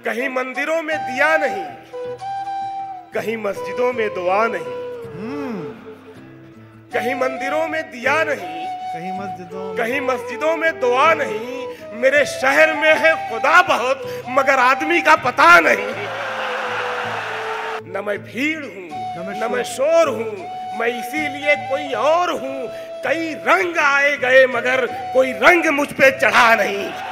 कहीं मंदिरों में दिया नहीं, कहीं मस्जिदों में दुआ नहीं। कहीं मंदिरों में दिया नहीं, कहीं मस्जिदों में दुआ नहीं। मेरे शहर में है खुदा बहुत, मगर आदमी का पता नहीं। न मैं भीड़ हूँ न मैं शोर हूँ, मैं इसीलिए कोई और हूँ। कई रंग आए गए मगर कोई रंग मुझ पे चढ़ा नहीं।